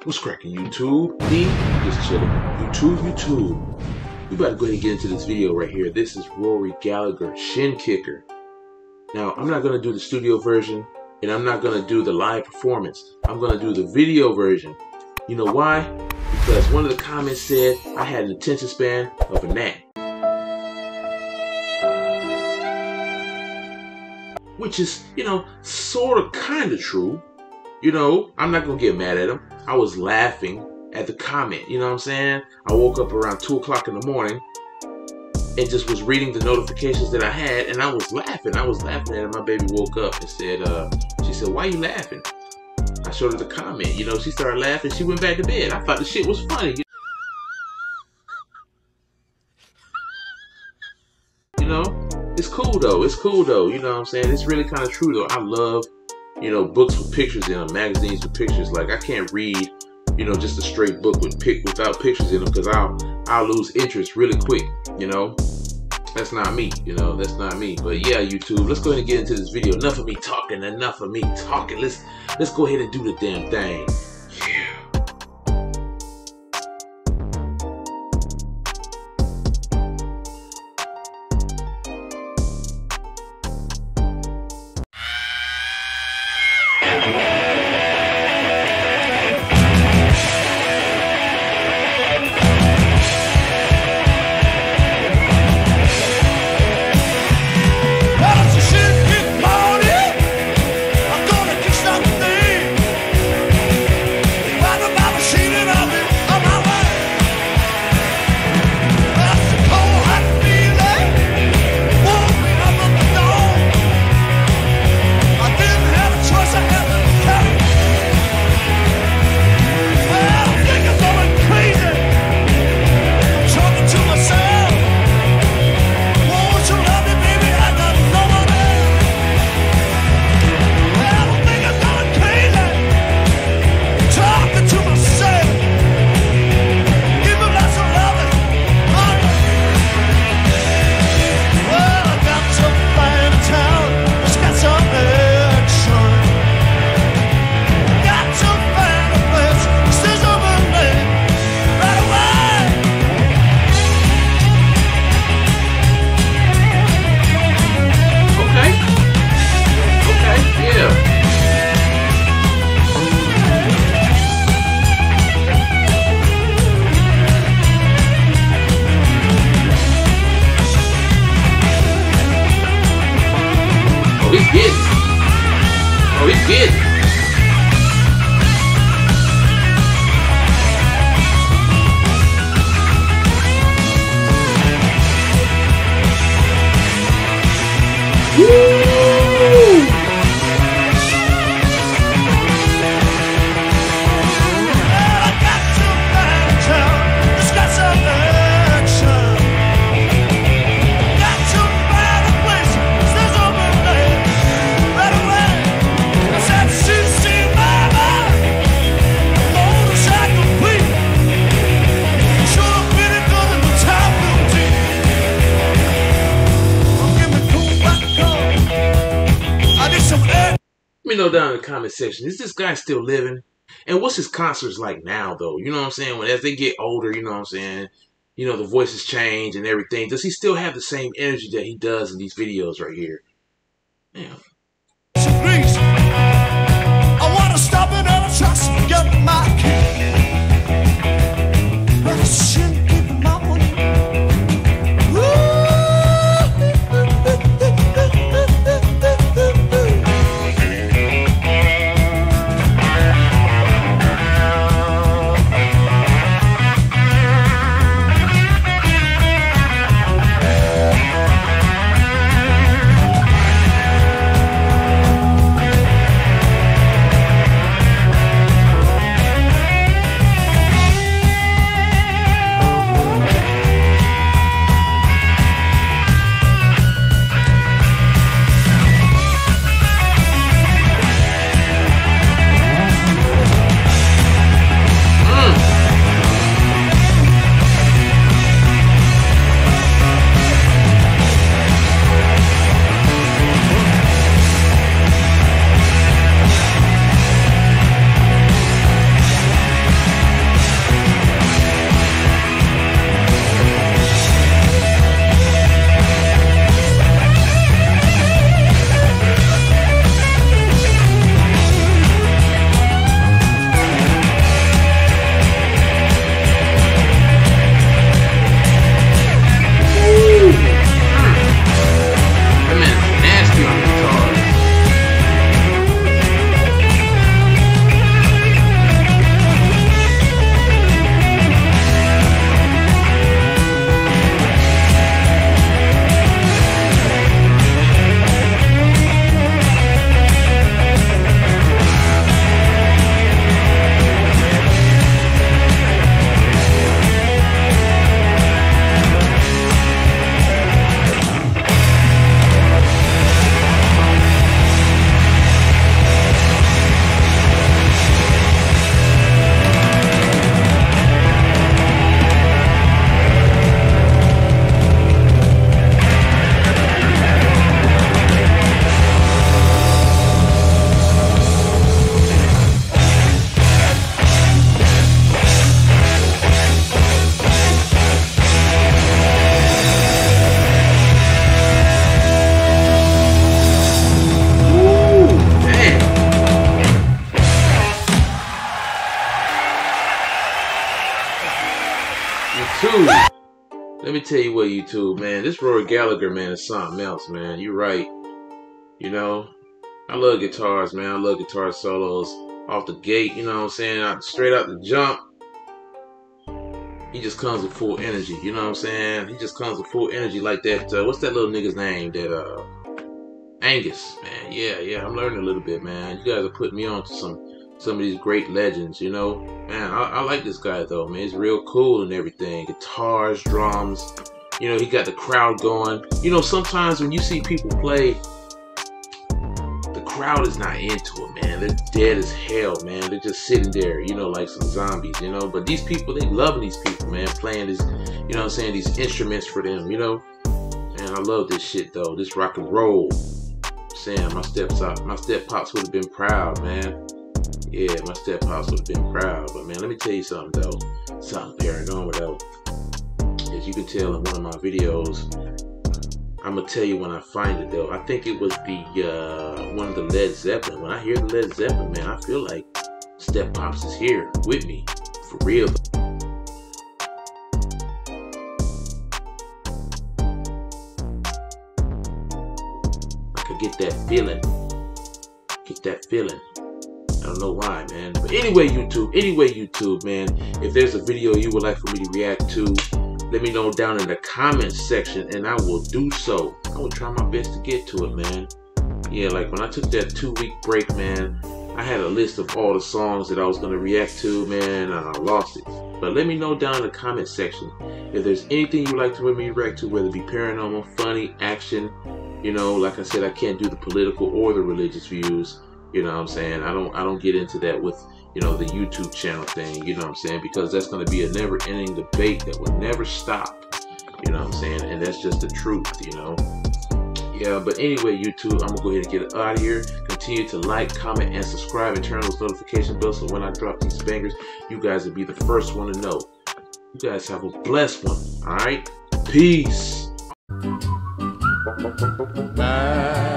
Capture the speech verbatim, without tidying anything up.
What's cracking, YouTube? Me? Just chilling. YouTube, YouTube. We about to go ahead and get into this video right here. This is Rory Gallagher, Shin Kicker. Now, I'm not going to do the studio version, and I'm not going to do the live performance. I'm going to do the video version. You know why? Because one of the comments said I had an attention span of a gnat. Which is, you know, sort of kind of true. You know, I'm not going to get mad at him. I was laughing at the comment, you know what I'm saying? I woke up around two o'clock in the morning and just was reading the notifications that I had, and I was laughing. I was laughing at it. My baby woke up and said, uh, she said, "Why are you laughing?" I showed her the comment. You know, she started laughing. She went back to bed. I thought the shit was funny. You know, it's cool though. It's cool though. You know what I'm saying? It's really kind of true though. I love, you know, books with pictures in them, magazines with pictures. Like, I can't read, you know, just a straight book with pic without pictures in them, because I'll I'll lose interest really quick. You know, that's not me. You know, that's not me. But yeah, YouTube, let's go ahead and get into this video. Enough of me talking. Enough of me talking. Let's let's go ahead and do the damn thing. Yeah. Oh, he's getting it. Oh, he's getting it. Woo! Let me know down in the comment section, is this guy still living? And what's his concerts like now, though? You know what I'm saying? When as they get older, you know what I'm saying? You know, the voices change and everything. Does he still have the same energy that he does in these videos right here? Damn. I want to stop it and trust to get my key. But I shouldn't keep my money. tell you what, YouTube, man, this Rory Gallagher, man, is something else, man. You're right. You know, I love guitars, man. I love guitar solos off the gate, you know what I'm saying? Out, straight out the jump. He just comes with full energy, you know what I'm saying? He just comes with full energy like that. Uh, what's that little nigga's name? That, uh, Angus, man. Yeah, yeah, I'm learning a little bit, man. You guys are putting me on to some, some of these great legends, you know? Man, I, I like this guy, though, man. He's real cool and everything. Guitars, drums. You know, he got the crowd going. You know, sometimes when you see people play, the crowd is not into it, man. They're dead as hell, man. They're just sitting there, you know, like some zombies, you know. But these people, they loving these people, man, playing this, you know what I'm saying, these instruments for them, you know. Man, I love this shit, though. This rock and roll. Sam, my steps up, my step pops would have been proud, man. Yeah, my step pops would have been proud. But man, let me tell you something, though. Something paranormal, though. As you can tell in one of my videos, I'm gonna tell you when I find it, though. I think it was the uh, one of the Led Zeppelin. When I hear the Led Zeppelin, man, I feel like Step Pops is here with me, for real. I could get that feeling, get that feeling. I don't know why, man. But anyway, YouTube, anyway, YouTube, man, if there's a video you would like for me to react to, let me know down in the comments section, and I will do so. I will try my best to get to it, man. Yeah, like when I took that two-week break, man, I had a list of all the songs that I was going to react to, man, and I lost it. But let me know down in the comment section if there's anything you'd like to me react to, whether it be paranormal, funny, action. You know, like I said, I can't do the political or the religious views. You know what I'm saying? I don't I don't get into that with, you know, the YouTube channel thing, you know what I'm saying? Because that's going to be a never-ending debate that will never stop, you know what I'm saying? And that's just the truth, you know? Yeah, but anyway, YouTube, I'm going to go ahead and get it out of here. Continue to like, comment, and subscribe, and turn those notification bells so when I drop these bangers, you guys will be the first one to know. You guys have a blessed one, all right? Peace. Bye.